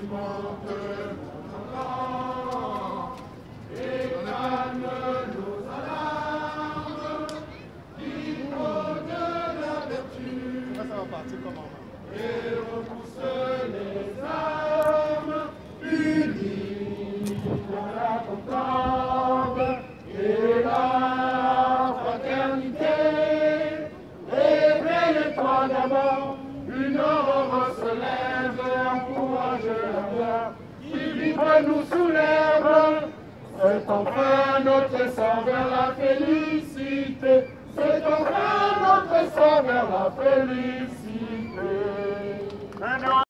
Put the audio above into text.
monte notre rang et calme nos alarmes, l'hymne de la vertu. Ça va partir comment? Et repousse les armes, unis dans la concorde et la fraternité. Réveille-toi d'abord, une aurore se lève, encourage la voix qui vibre nous soulève. C'est enfin notre essor vers la félicité, c'est enfin notre essor vers la félicité.